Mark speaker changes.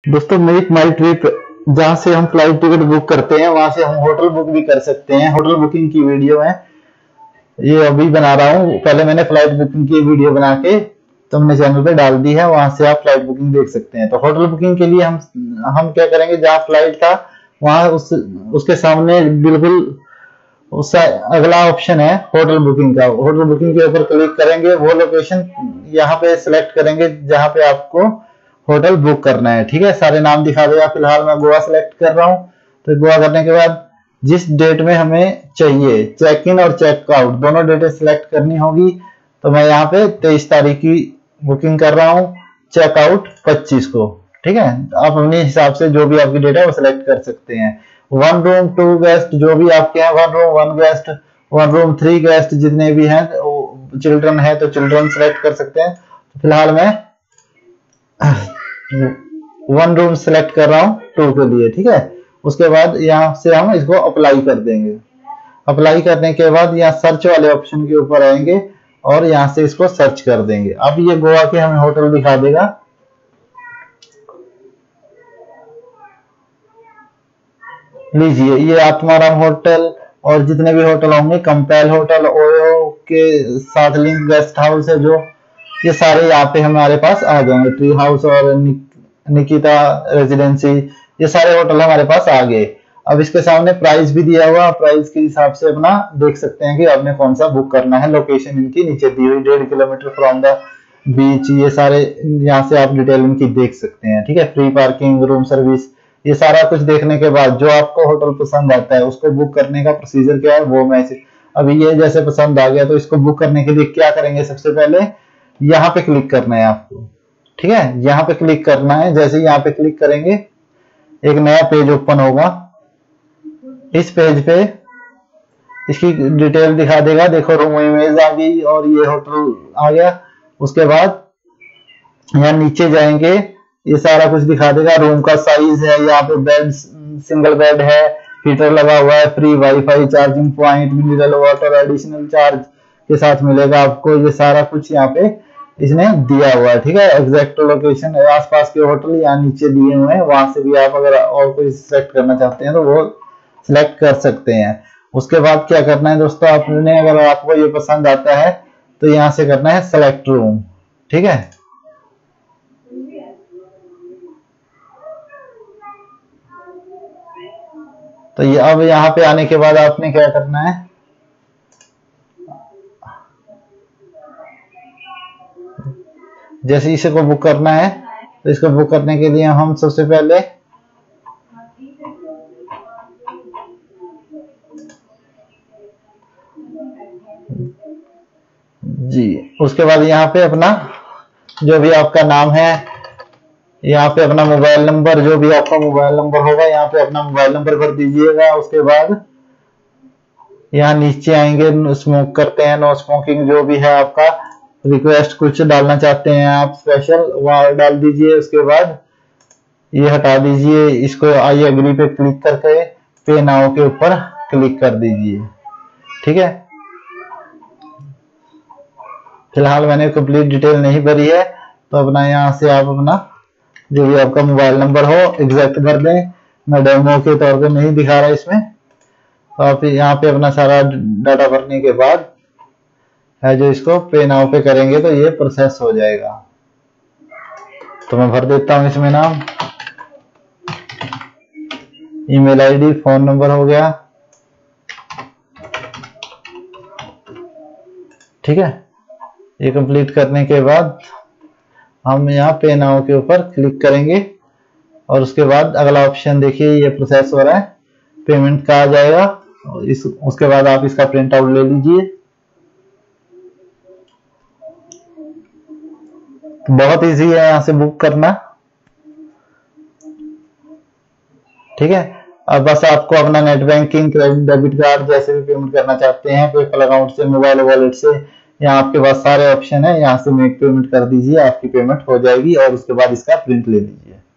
Speaker 1: दोस्तों मेक माई ट्रिप, जहां से हम फ्लाइट टिकट बुक करते हैं वहां से हम होटल बुक भी कर सकते हैं। होटल बुकिंग की वीडियो है ये अभी बना रहा हूँ। पहले मैंने फ्लाइट बुकिंग की वीडियो बना के तुमने चैनल पे डाल दी है, वहां से आप फ्लाइट बुकिंग देख सकते हैं। तो होटल बुकिंग के लिए हम क्या करेंगे, जहाँ फ्लाइट था वहां उसके सामने बिल्कुल उसका अगला ऑप्शन है होटल बुकिंग का। होटल बुकिंग के ऊपर क्लिक करेंगे, वो लोकेशन यहाँ पे सिलेक्ट करेंगे जहाँ पे आपको होटल बुक करना है। ठीक है, सारे नाम दिखा देगा। फिलहाल मैं गोवा सिलेक्ट कर रहा हूँ। तो गोवा करने के बाद जिस डेट में हमें चाहिए, चेक इन और चेक आउट दोनों डेटें सिलेक्ट करनी होगी। तो मैं यहाँ पे 23 तारीख की बुकिंग कर रहा हूँ, चेक आउट 25 को। ठीक है, आप अपने हिसाब से जो भी आपकी डेट है वो सिलेक्ट कर सकते हैं। 1 रूम 2 गेस्ट जो भी आपके हैं, 1 रूम 1 गेस्ट, 1 रूम 3 गेस्ट जितने भी हैं, चिल्ड्रन है तो चिल्ड्रन सिलेक्ट कर सकते हैं। तो फिलहाल मैं 1 रूम सिलेक्ट कर रहा हूँ 2 के लिए। ठीक है, उसके बाद यहाँ से हम इसको अप्लाई कर देंगे। अप्लाई करने के बाद यहाँ सर्च वाले ऑप्शन के ऊपर आएंगे और यहाँ से इसको सर्च कर देंगे। अब ये गोवा के हमें होटल दिखा देगा। लीजिए, ये आत्माराम होटल और जितने भी होटल होंगे, कंपेल होटल, ओयो के साथ लिंक गेस्ट हाउस है जो, ये सारे यहाँ पे हमारे पास आ जाएंगे। ट्री हाउस और निकिता रेजिडेंसी, ये सारे होटल हमारे पास आ गए। अब इसके सामने प्राइस भी दिया हुआ, प्राइस के हिसाब से अपना देख सकते हैं कि आपने कौन सा बुक करना है। लोकेशन इनकी नीचे दी हुई, 1.5 किलोमीटर फ्रॉम द बीच, ये सारे यहाँ से आप डिटेल इनकी देख सकते हैं। ठीक है, फ्री पार्किंग, रूम सर्विस, ये सारा कुछ देखने के बाद जो आपको होटल पसंद आता है उसको बुक करने का प्रोसीजर क्या है वो मैं अभी ये जैसे पसंद आ गया। तो इसको बुक करने के लिए क्या करेंगे, सबसे पहले यहाँ पे क्लिक करना है आपको। ठीक है, यहाँ पे क्लिक करना है। जैसे ही यहाँ पे क्लिक करेंगे एक नया पेज ओपन होगा। इस पेज पे इसकी डिटेल दिखा देगा। देखो, रूम इमेज आ गई और ये होटल आ गया। उसके बाद यहाँ नीचे जाएंगे, ये सारा कुछ दिखा देगा। रूम का साइज है, यहाँ पे बेड सिंगल बेड है, हीटर लगा हुआ है, free WiFi, charging point, mineral water additional charge के साथ मिलेगा आपको। ये सारा कुछ यहाँ पे इसने दिया हुआ है। ठीक है, एग्जैक्ट लोकेशन आसपास के होटल यहाँ नीचे दिए हुए हैं, वहां से भी आप अगर और कोई सिलेक्ट करना चाहते हैं तो वो सिलेक्ट कर सकते हैं। उसके बाद क्या करना है दोस्तों, आपने अगर आपको ये पसंद आता है तो यहाँ से करना है सेलेक्ट रूम। ठीक है, तो ये अब यहाँ पे आने के बाद आपने क्या करना है, जैसे इसे को बुक करना है तो इसको बुक करने के लिए हम सबसे पहले जी, उसके बाद यहाँ पे अपना जो भी आपका नाम है, यहाँ पे अपना मोबाइल नंबर, जो भी आपका मोबाइल नंबर होगा यहाँ पे अपना मोबाइल नंबर भर दीजिएगा। उसके बाद यहाँ नीचे आएंगे, स्मोक करते हैं नो स्मोकिंग, जो भी है आपका रिक्वेस्ट कुछ डालना चाहते हैं आप स्पेशल, वहां डाल दीजिए। उसके बाद ये हटा दीजिए इसको, आई एग्री पे क्लिक करके पे नाउ के ऊपर क्लिक कर दीजिए। ठीक है, फिलहाल मैंने कंप्लीट डिटेल नहीं भरी है तो अपना यहाँ से आप अपना जो भी आपका मोबाइल नंबर हो एग्जैक्ट भर दें। मैं डेमो के तौर पे नहीं दिखा रहा इसमें। तो आप यहाँ पे अपना सारा डाटा भरने के बाद है जो इसको पे नाउ पे करेंगे तो ये प्रोसेस हो जाएगा। तो मैं भर देता हूँ इसमें नाम, ईमेल आईडी, फोन नंबर हो गया। ठीक है, ये कंप्लीट करने के बाद हम यहाँ पे नाउ के ऊपर क्लिक करेंगे और उसके बाद अगला ऑप्शन देखिए ये प्रोसेस हो रहा है, पेमेंट का आ जाएगा। उसके बाद आप इसका प्रिंट आउट ले लीजिए। बहुत इजी है यहाँ से बुक करना। ठीक है, अब बस आपको अपना net banking, credit, debit card जैसे भी पेमेंट करना चाहते हैं, पेपल अकाउंट से, मोबाइल वॉलेट से, यहाँ आपके पास सारे ऑप्शन है। यहाँ से मेक पेमेंट कर दीजिए, आपकी पेमेंट हो जाएगी और उसके बाद इसका प्रिंट ले लीजिए।